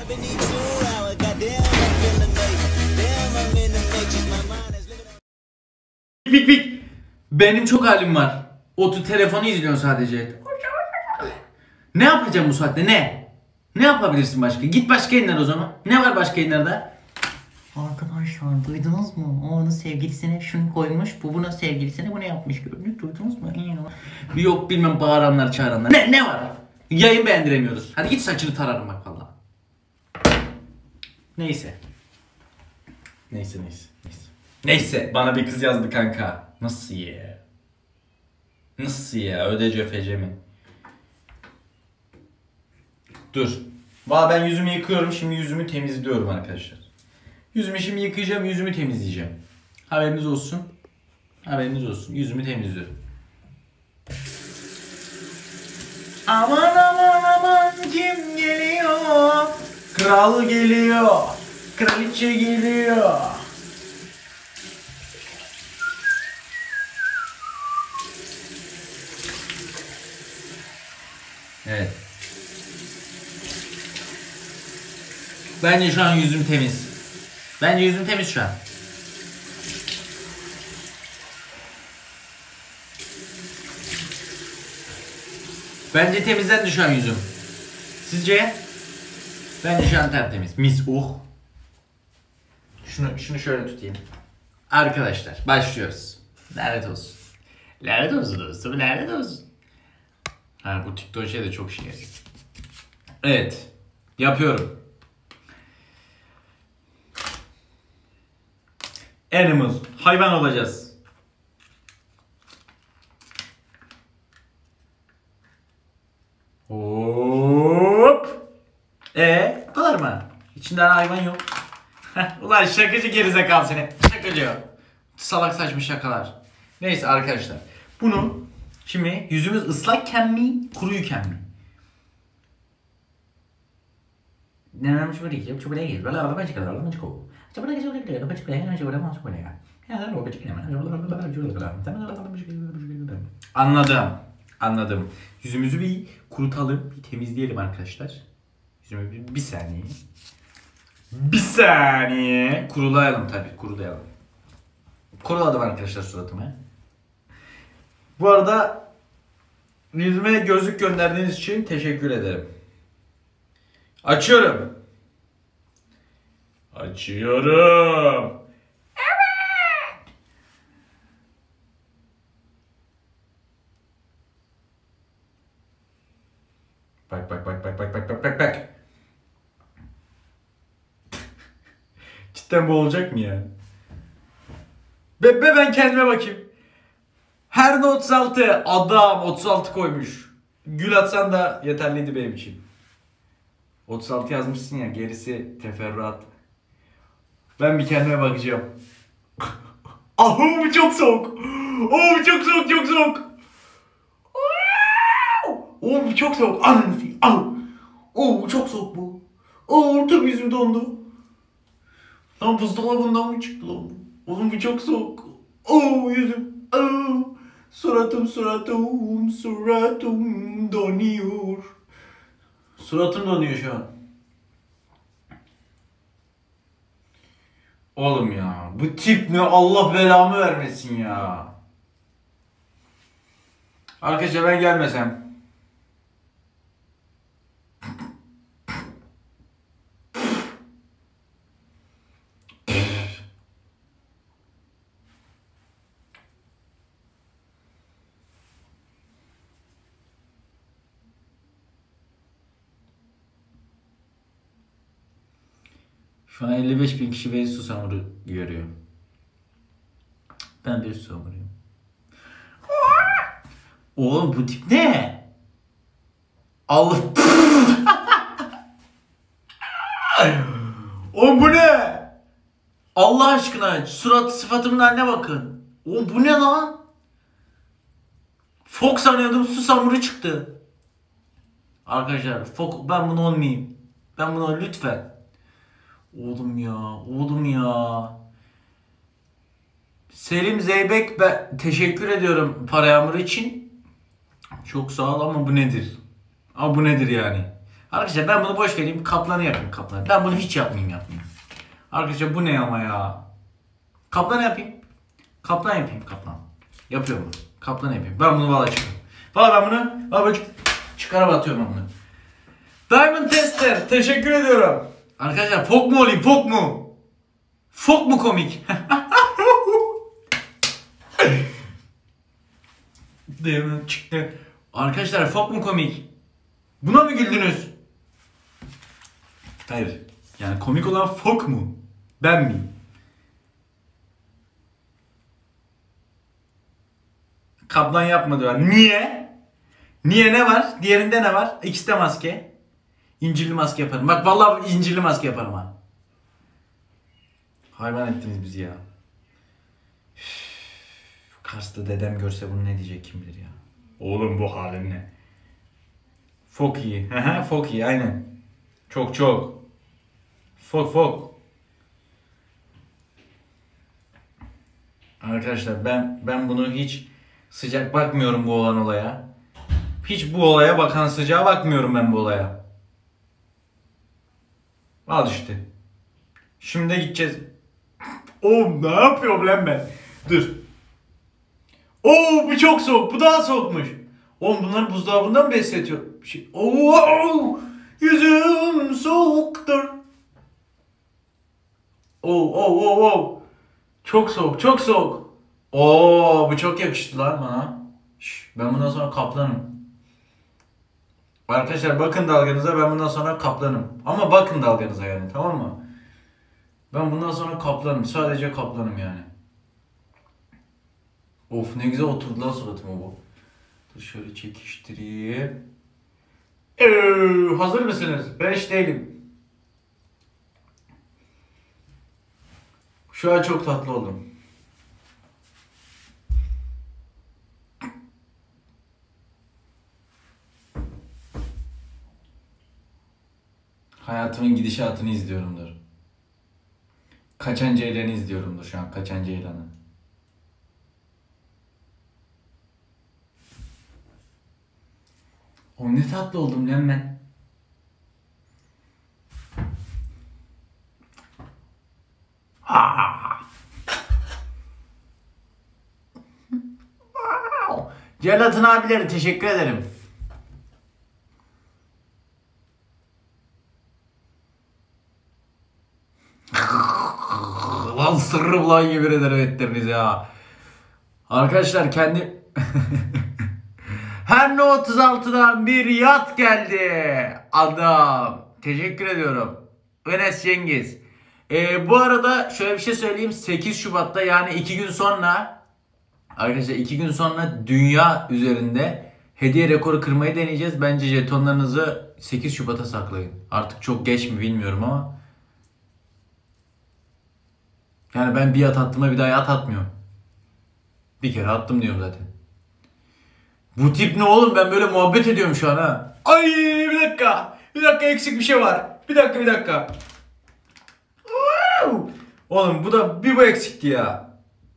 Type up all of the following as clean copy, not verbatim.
Pik pik. Benim çok halim var. Otur telefonu izliyorsun sadece. Ne yapacağım bu saatte ne? Ne yapabilirsin başka? Git başka yayınlar o zaman. Ne var başka yayınlarda? Arkadaşlar duydunuz mu? O onun sevgilisine şunu koymuş, bu buna sevgilisine bunu yapmış. Gördünüz, duydunuz mu? Yok bilmem bağıranlar çağıranlar. Ne var? Yayın beğendiremiyoruz. Hadi git saçını tararım bak valla. Neyse. Neyse bana bir kız yazdı kanka. Nasıl ya? Nasıl ya? Ödece fece mi? Dur. Valla ben yüzümü yıkıyorum. Şimdi yüzümü temizliyorum arkadaşlar. Yüzümü şimdi yıkayacağım. Yüzümü temizleyeceğim. Haberiniz olsun. Haberiniz olsun. Yüzümü temizliyorum. Aman aman aman kim geliyor? Kral geliyor. Kraliçe geliyor. Evet. Bence şu an yüzüm temiz. Bence yüzüm temiz şu an. Bence temizlendi şu an yüzüm. Sizce? Bence şu an tertemiz. Mis Şunu şöyle tutayım. Arkadaşlar başlıyoruz. Lanet olsun. Lanet olsun dostum, lanet olsun. Ha bu TikTok şey de çok şey. Evet. Yapıyorum. Animal. Hayvan olacağız. Hop. Bu kadar mı? İçinde hayvan yok. Ulan şakacı gerizekalı seni. Şakacı. Salak saçma şakalar. Neyse arkadaşlar. Bunu şimdi yüzümüz ıslakken mi, kuruyken mi? Ne böyle iyi. Çok böyle iyi. Böyle araba çıkar, araba çıkar. Anladım. Yüzümüzü bir kurutalım, bir temizleyelim arkadaşlar. Yüzümü bir saniye. Bir saniye. Kurulayalım tabii, kurulayalım. Kuruladım arkadaşlar suratımı. Bu arada yüzüme gözlük gönderdiğiniz için teşekkür ederim. Açıyorum. Açıyorum. Evet. Bak. Cidden bu olacak mı ya? Ben kendime bakayım. Her 36 adam 36 koymuş. Gül atsan da yeterliydi benim için. 36 yazmışsın ya, gerisi teferruat. Ben bir kendime bakacağım. Bu çok soğuk. Bu çok soğuk. Bu çok soğuk. Bu çok soğuk bu. Tüm yüzüm dondu. Lan buzdolabından mı çıktı lan bu? Oğlum bu çok soğuk. Yüzüm. Suratım donuyor. Suratım donuyor şu an. Oğlum ya bu tip ne, Allah belamı vermesin ya. Arkadaşlar ben gelmesem. Şu an 55.000 kişi beni susamuru görüyor. Ben bir susamuruyum. Oğlum bu tip ne? Allah. Oğlum bu ne? Allah aşkına sıfatımın haline bakın. Oğlum bu ne lan? Fok sanıyordum, susamuru çıktı. Arkadaşlar ben bunu olmayayım. Ben bunu lütfen. Oğlum ya. Selim Zeybek, ben teşekkür ediyorum para yağmuru için. Çok sağ ol ama bu nedir? Bu nedir yani? Arkadaşlar ben bunu boş vereyim. Kaplanı yapayım kaplanı. Ben bunu hiç yapmayayım. Arkadaşlar bu ne ama ya. Kaplanı yapayım. Kaplan yapayım kaplan. Yapıyorum bunu. Kaplan yapayım. Ben bunu valla çıkarım. Valla ben bunu valla çıkarıp atıyorum bunu. Diamond Tester teşekkür ediyorum. Arkadaşlar fok mu olayım fok mu? Fok mu komik? Diamond çıktı. Arkadaşlar fok mu komik? Buna mı güldünüz? Hayır. Yani komik olan fok mu? Ben miyim? Kaplan yapmadı var. Niye? Niye ne var? Diğerinde ne var? İkisi de maske. İncirli maske yaparım. Bak vallahi incirli maske yaparım ha. Hayvan ettiniz bizi ya. Üff, Kars'ta dedem görse bunu ne diyecek kim bilir ya. Oğlum bu halin ne? Fok iyi. Fok iyi aynen. Çok. Fok. Arkadaşlar ben bunu hiç sıcak bakmıyorum bu olan olaya. Hiç bu olaya bakan sıcağa bakmıyorum ben bu olaya. Al işte. Şimdi gideceğiz. Oğlum ne yapıyorum lan ben? Dur. Oo bu çok soğuk. Bu daha soğukmuş. Oğlum bunları buzdolabından mı besletiyor? Oo, yüzüm soğuktur. Oo. Çok soğuk. Oo bu çok yakıştı lan bana. Ben bundan sonra kaplanım. Arkadaşlar bakın dalganıza, ben bundan sonra kaplanım. Ama bakın dalganıza yani, tamam mı? Ben bundan sonra kaplanım. Sadece kaplanım yani. Of ne güzel oturdu lan suratıma bu. Dur şöyle çekiştireyim. Hazır mısınız? Ben hiç değilim. Şu an çok tatlı oldum. Hayatımın gidişatını izliyorumdur. Kaçan Ceylan'ı izliyorumdur şu an. Kaçan Ceylan'ı. O ne tatlı oldum lan ben. Celatın abileri teşekkür ederim. Lan sırrım lan yemin ederim ettiriniz ya. Arkadaşlar kendi... Her No 36'dan bir yat geldi. Adam. Teşekkür ediyorum. Enes Cengiz. Bu arada şöyle bir şey söyleyeyim. 8 Şubat'ta yani 2 gün sonra... Arkadaşlar 2 gün sonra dünya üzerinde hediye rekoru kırmayı deneyeceğiz. Bence jetonlarınızı 8 Şubat'a saklayın. Artık çok geç mi bilmiyorum ama. Yani ben bir yat attığıma bir daha yat atmıyorum. Bir kere attım diyorum zaten. Bu tip ne oğlum, ben böyle muhabbet ediyorum şu an ha. Ay bir dakika. Bir dakika eksik bir şey var. Bir dakika. Oğlum bu eksikti ya.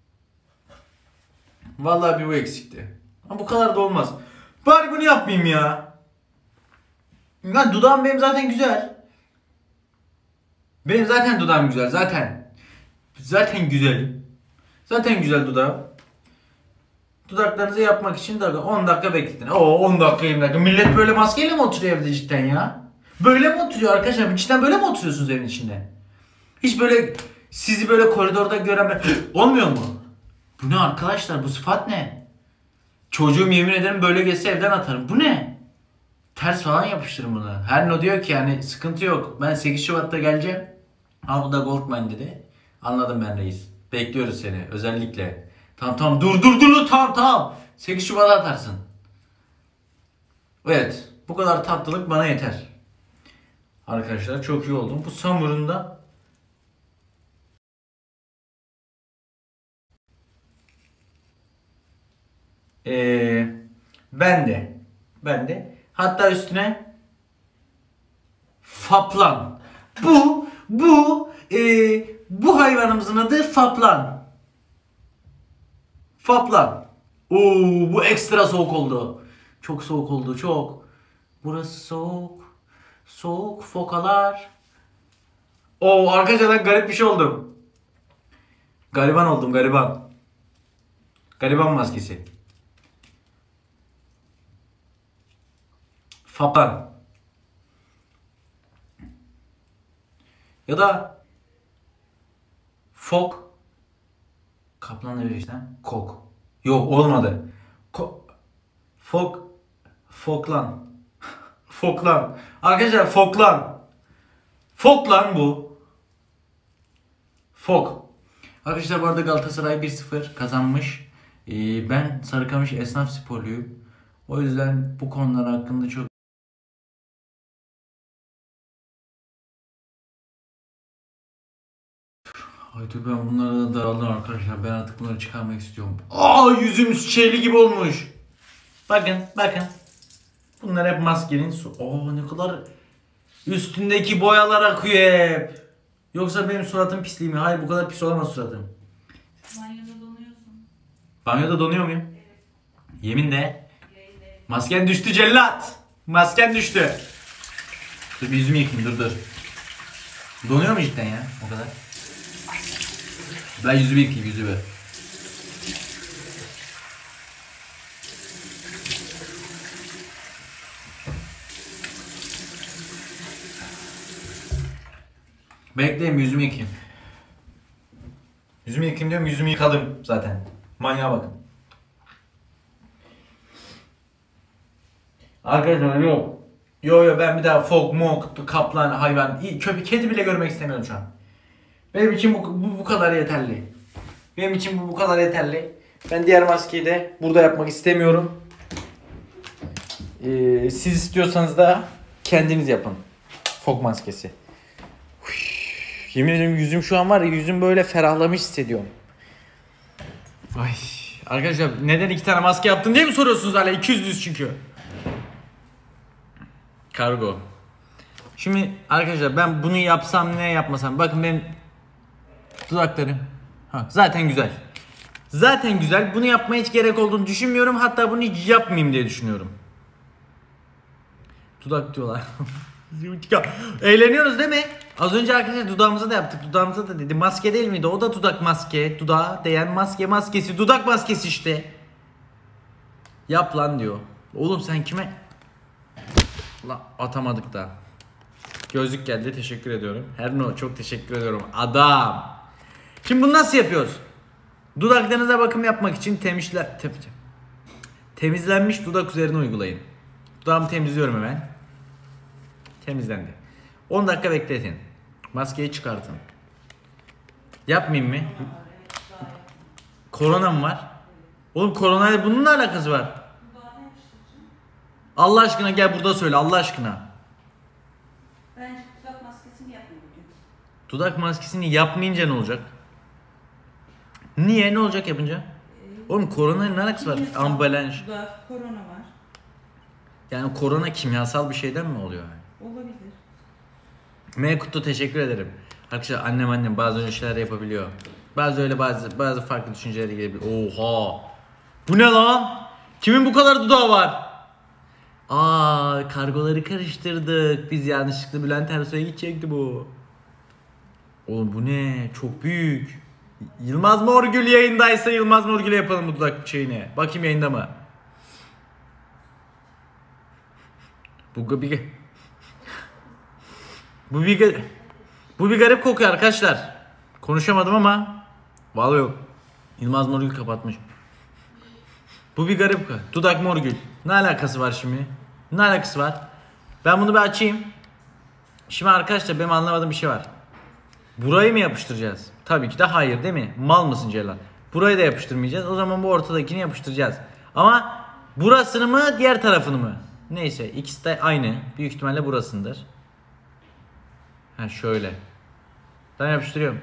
Vallahi bir bu eksikti. Ama bu kadar da olmaz. Bari bunu yapmayayım ya. Lan dudağım benim zaten güzel. Benim zaten dudağım güzel zaten. Zaten güzelim. Zaten güzel dudağım. Dudaklarınızı yapmak için 10 dakika bekletin. 10 dakika 20 dakika. Millet böyle maskeyle mi oturuyor evde cidden ya? Böyle mi oturuyor arkadaşlar? Cidden böyle mi oturuyorsunuz evin içinde? Hiç böyle sizi böyle koridorda gören olmuyor mu? Bu ne arkadaşlar? Bu sıfat ne? Çocuğum yemin ederim böyle geçse evden atarım. Bu ne? Ters falan yapıştırın bunu. Her no diyor ki yani sıkıntı yok. Ben 8 Şubat'ta geleceğim. Al bu da Goldman dedi. Anladım ben reis. Bekliyoruz seni özellikle. Tamam dur tamam. 8 Şubat'a atarsın. Evet. Bu kadar tatlılık bana yeter. Arkadaşlar çok iyi oldum. Bu Samur'un da ben de hatta üstüne Faplan. Bu hayvanımızın adı Faplan. Oo bu ekstra soğuk oldu. Çok soğuk oldu çok. Burası soğuk. Soğuk fokalar. Oo arkadaşlar ben garip bir şey oldum. Gariban oldum, gariban. Gariban maskesi. Fapan. Ya da fok. Kaplan da bir işte. Kok. Yok olmadı. Fok. Foklan. Foklan. Arkadaşlar foklan. Foklan bu. Fok. Arkadaşlar bu arada Galatasaray 1-0 kazanmış. Ben Sarıkamış Esnaf Sporluyum. O yüzden bu konular hakkında çok... Ay dur ben bunlara da daraldım arkadaşlar. Ben artık bunları çıkarmak istiyorum. Aa yüzüm şeyli gibi olmuş. Bakın bakın. Bunlar hep maskenin su. Oo ne kadar üstündeki boyalar akıyor hep. Yoksa benim suratım pisliği mi? Hayır bu kadar pis olamaz suratım. Banyoda donuyorsun. Banyoda donuyor muyum? Yeminle. Masken düştü cellat. Masken düştü. Dur bir yüzümü yıkayayım dur. Donuyor mu cidden ya o kadar? Ben yüzümü yıkayayım yüzümü. Bekleyin yüzümü yıkayayım. Yüzümü yıkayayım diyorum yüzümü yıkadım zaten. Manyağa bakın. Arkadaşlar yok. Yo ben bir daha fok, mok, kaplan, hayvan, köpek, kedi bile görmek istemiyorum şu an. Benim için bu kadar yeterli. Benim için bu kadar yeterli. Ben diğer maskeyi de burada yapmak istemiyorum. Siz istiyorsanız da kendiniz yapın. Fok maskesi. Yemin ederim yüzüm şu an var ya yüzüm böyle ferahlamış hissediyorum. Ay arkadaşlar neden 2 tane maske yaptın diye mi soruyorsunuz hala? 200 çünkü. Kargo. Şimdi arkadaşlar ben bunu yapsam ne yapmasam bakın benim dudaklarım zaten güzel. Zaten güzel. Bunu yapmaya hiç gerek olduğunu düşünmüyorum. Hatta bunu hiç yapmayayım diye düşünüyorum. Dudak diyorlar. Eğleniyoruz değil mi? Az önce arkadaşlar dudağımıza da yaptık. Dudağımıza da dedi. Maske değil miydi? O da dudak maske. Dudağa değen maskesi. Dudak maskesi işte. Yap lan diyor. Oğlum sen kime? La atamadık da. Gözlük geldi. Teşekkür ediyorum. Herno çok teşekkür ediyorum. Adam. Şimdi bunu nasıl yapıyoruz? Dudaklarınıza bakım yapmak için temizlenmiş dudak üzerine uygulayın. Dudağımı temizliyorum hemen. Temizlendi. 10 dakika bekletin. Maskeyi çıkartın. Yapmayayım mı? Korona mı var? Oğlum koronayla bunun ne alakası var? Allah aşkına gel burada söyle Allah aşkına. Bence dudak maskesini yapma bugün. Dudak maskesini yapmayınca ne olacak? Niye? Ne olacak yapınca? Oğlum koronayla ne alakası var? Ambalaj. Dudak, korona var. Yani korona kimyasal bir şeyden mi oluyor? Olabilir. Mekut'ta teşekkür ederim. Arkadaşlar annem bazı öyle şeyler yapabiliyor. Bazı öyle bazı farklı düşüncelere gelebiliyor. Oha! Bu ne lan? Kimin bu kadar dudağı var? Kargoları karıştırdık. Biz yanlışlıkla Bülent Ersoy'a gidecekti bu. Oğlum bu ne? Çok büyük. Yılmaz Morgül yayındaysa Yılmaz Morgül'e yapalım bu dudak şeyini. Bakayım yayında mı? Bu bir garip kokuyor arkadaşlar. Konuşamadım ama vallahi yok. Yılmaz Morgül kapatmış. Bu bir garip kokuyor. Dudak Morgül. Ne alakası var şimdi? Ne alakası var? Ben bunu bir açayım. Şimdi arkadaşlar benim anlamadığım bir şey var. Burayı mı yapıştıracağız? Tabii ki de hayır değil mi? Mal mısın Celal? Burayı da yapıştırmayacağız. O zaman bu ortadakini yapıştıracağız. Ama burasını mı diğer tarafını mı? Neyse ikisi de aynı. Büyük ihtimalle burasındır. Şöyle. Ben yapıştırıyorum.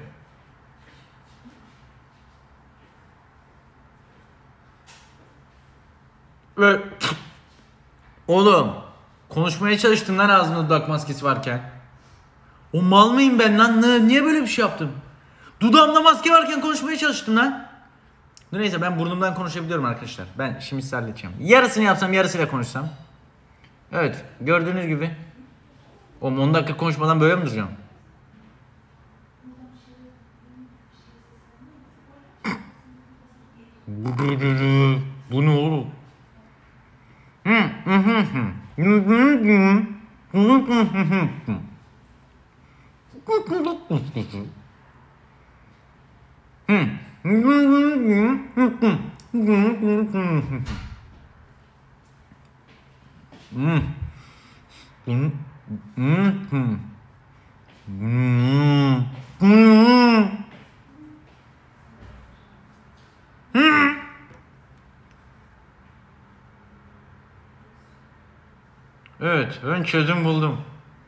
Ve oğlum konuşmaya çalıştım lan ağzımda dudak maskesi varken. O mal mıyım ben lan? Niye böyle bir şey yaptım? Dudağımda maske varken konuşmaya çalıştım lan. Neyse ben burnumdan konuşabiliyorum arkadaşlar. Ben şimdi size halledeceğim. Yarısını yapsam yarısıyla konuşsam. Evet gördüğünüz gibi. Oğlum 10 dakika konuşmadan böyle mi duracağım? Bu ne oğlum? Evet, ben çözüm buldum.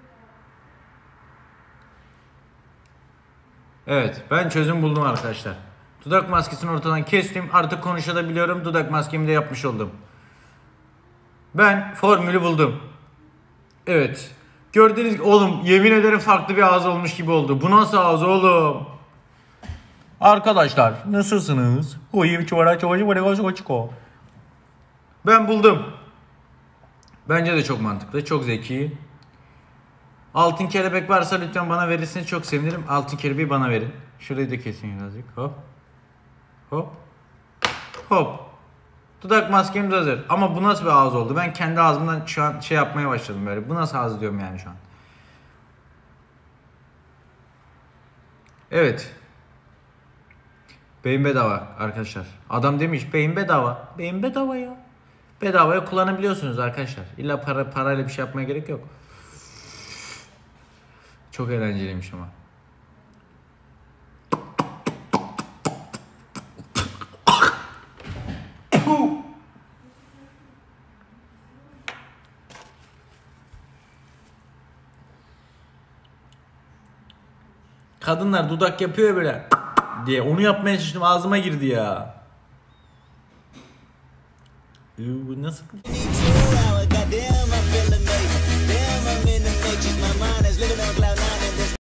Evet, ben çözüm buldum arkadaşlar. Dudak maskesini ortadan kestim. Artık konuşabiliyorum. Dudak maskemi de yapmış oldum. Ben formülü buldum. Evet. Gördüğünüz gibi oğlum yemin ederim farklı bir ağız olmuş gibi oldu. Bu nasıl ağız oğlum? Arkadaşlar nasılsınız? Ben buldum. Bence de çok mantıklı, çok zeki. Altın kelebek varsa lütfen bana verirseniz çok sevinirim. Altın kelebeği bana verin. Şurayı da kesin birazcık. Hop. Hop. Hop. Dudak maskemiz hazır. Ama bu nasıl bir ağız oldu? Ben kendi ağzımdan şu an şey yapmaya başladım böyle. Bu nasıl ağız diyorum yani şu an. Evet. Beyin bedava arkadaşlar. Adam demiş beyin bedava. Beyin bedava ya. Bedavaya kullanabiliyorsunuz arkadaşlar. İlla parayla bir şey yapmaya gerek yok. Çok eğlenceliymiş ama. Kadınlar dudak yapıyor böyle diye onu yapmaya çalıştım ağzıma girdi ya. Bu nasıl?